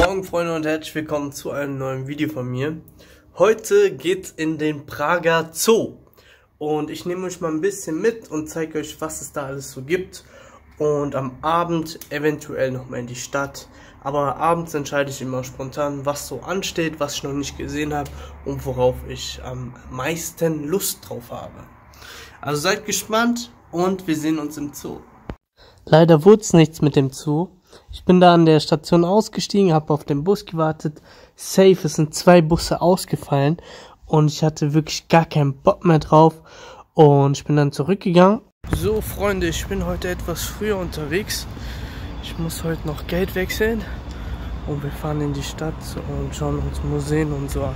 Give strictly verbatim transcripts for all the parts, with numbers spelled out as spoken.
Morgen, Freunde, und herzlich willkommen zu einem neuen Video von mir. Heute geht's in den Prager Zoo und ich nehme euch mal ein bisschen mit und zeige euch, was es da alles so gibt, und am Abend eventuell noch mal in die Stadt. Aber abends entscheide ich immer spontan, was so ansteht, was ich noch nicht gesehen habe und worauf ich am meisten Lust drauf habe. Also seid gespannt und wir sehen uns im Zoo. Leider wurde es nichts mit dem Zoo. Ich bin da an der Station ausgestiegen, habe auf den Bus gewartet. Safe, es sind zwei Busse ausgefallen und ich hatte wirklich gar keinen Bock mehr drauf und ich bin dann zurückgegangen. So, Freunde, ich bin heute etwas früher unterwegs. Ich muss heute noch Geld wechseln und wir fahren in die Stadt und schauen uns Museen und so an.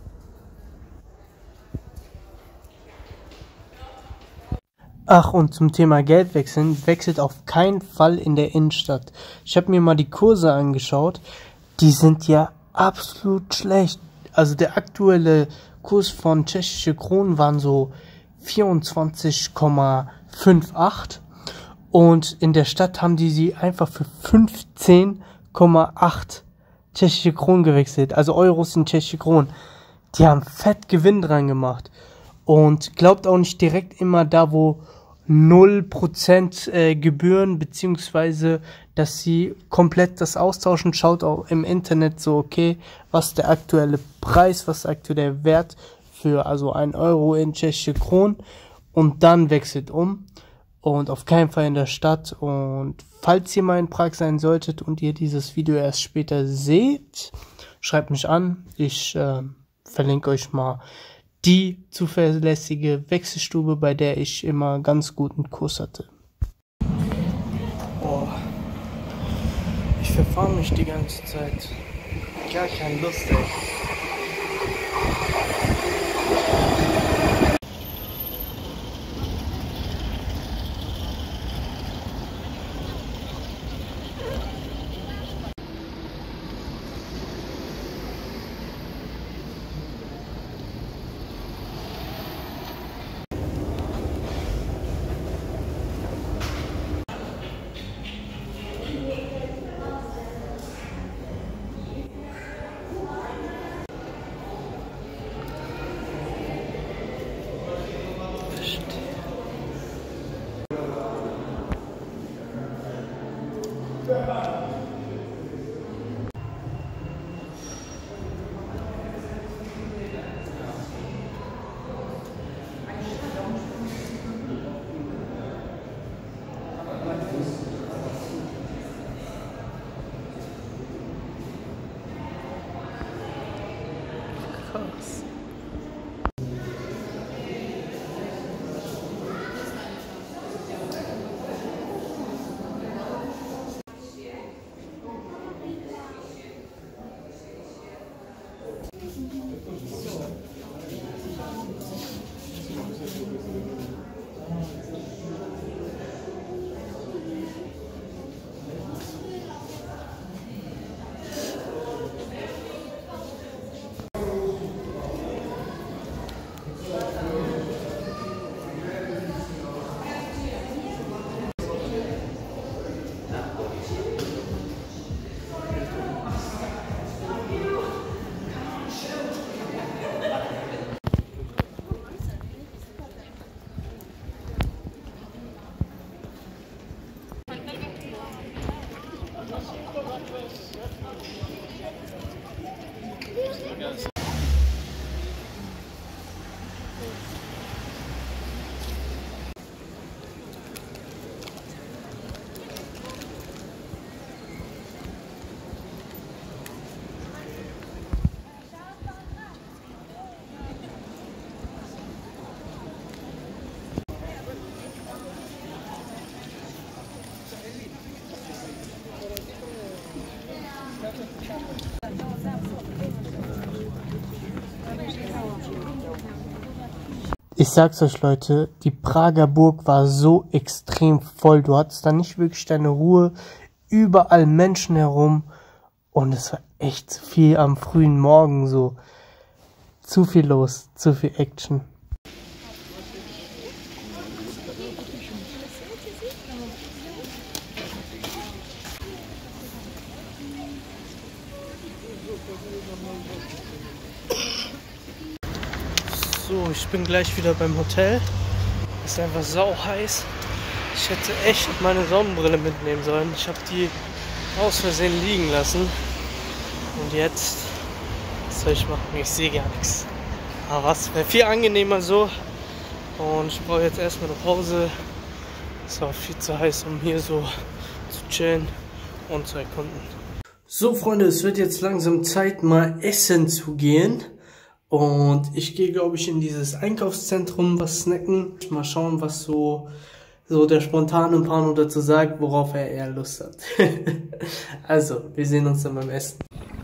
Ach, und zum Thema Geld wechseln, wechselt auf keinen Fall in der Innenstadt. Ich habe mir mal die Kurse angeschaut, die sind ja absolut schlecht. Also der aktuelle Kurs von tschechische Kronen waren so vierundzwanzig Komma achtundfünfzig und in der Stadt haben die sie einfach für fünfzehn Komma acht tschechische Kronen gewechselt, also Euros in tschechische Kronen. Die haben fett Gewinn dran gemacht. Und glaubt auch nicht direkt immer da, wo null Prozent äh, Gebühren, beziehungsweise dass sie komplett das austauschen. Schaut auch im Internet so, okay, was ist der aktuelle Preis, was ist der aktuelle Wert für also ein Euro in tschechische Kronen, und dann wechselt um. Und auf keinen Fall in der Stadt. Und falls ihr mal in Prag sein solltet und ihr dieses Video erst später seht, schreibt mich an. Ich äh, verlinke euch mal die zuverlässige Wechselstube, bei der ich immer ganz guten Kurs hatte. Oh, ich verfahre mich die ganze Zeit. Gar keine Lust, ey. Krass. Ich sag's euch, Leute, die Prager Burg war so extrem voll. Du hattest da nicht wirklich deine Ruhe. Überall Menschen herum. Und es war echt zu viel am frühen Morgen so. Zu viel los, zu viel Action. So, ich bin gleich wieder beim Hotel. Es ist einfach sau heiß. Ich hätte echt meine Sonnenbrille mitnehmen sollen. Ich habe die aus Versehen liegen lassen. Und jetzt, was soll ich machen? Ich sehe gar nichts. Aber was wäre viel angenehmer so. Und ich brauche jetzt erstmal eine Pause. Es ist auch viel zu heiß, um hier so zu chillen und zu erkunden. So Freunde, es wird jetzt langsam Zeit, mal essen zu gehen. Und ich gehe, glaube ich, in dieses Einkaufszentrum was snacken. Mal schauen, was so, so der spontane Pano dazu sagt, worauf er eher Lust hat. Also, wir sehen uns dann beim Essen.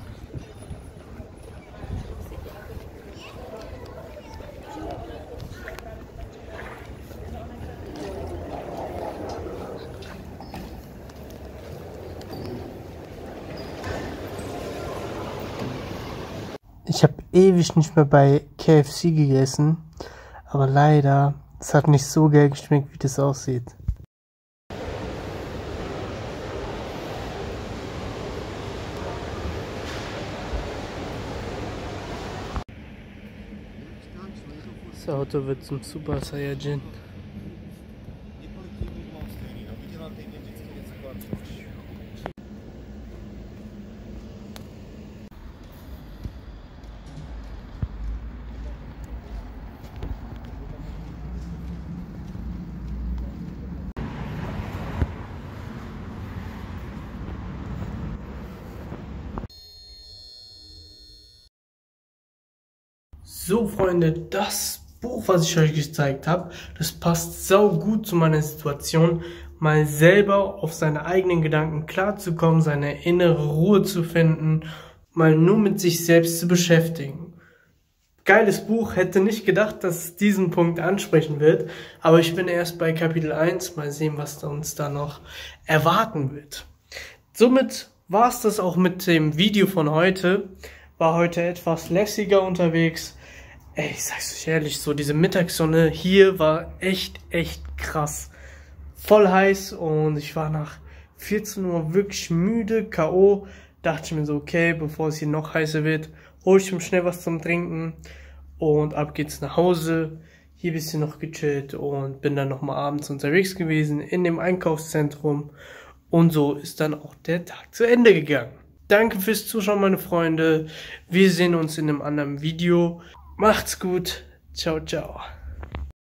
Ich habe ewig nicht mehr bei K F C gegessen, aber leider, es hat nicht so geil geschmeckt, wie das aussieht. Das Auto wird zum Super Saiyajin. So Freunde, das Buch, was ich euch gezeigt habe, das passt sau gut zu meiner Situation, mal selber auf seine eigenen Gedanken klarzukommen, seine innere Ruhe zu finden, mal nur mit sich selbst zu beschäftigen. Geiles Buch, hätte nicht gedacht, dass es diesen Punkt ansprechen wird, aber ich bin erst bei Kapitel eins, mal sehen, was uns da noch erwarten wird. Somit war es das auch mit dem Video von heute, war heute etwas lässiger unterwegs. Ey, ich sag's euch ehrlich, so diese Mittagssonne hier war echt, echt krass. Voll heiß und ich war nach vierzehn Uhr wirklich müde, K O Dachte ich mir so, okay, bevor es hier noch heißer wird, hole ich mir schnell was zum Trinken und ab geht's nach Hause. Hier ein bisschen noch gechillt und bin dann nochmal abends unterwegs gewesen in dem Einkaufszentrum. Und so ist dann auch der Tag zu Ende gegangen. Danke fürs Zuschauen, meine Freunde. Wir sehen uns in einem anderen Video. Macht's gut. Ciao, ciao.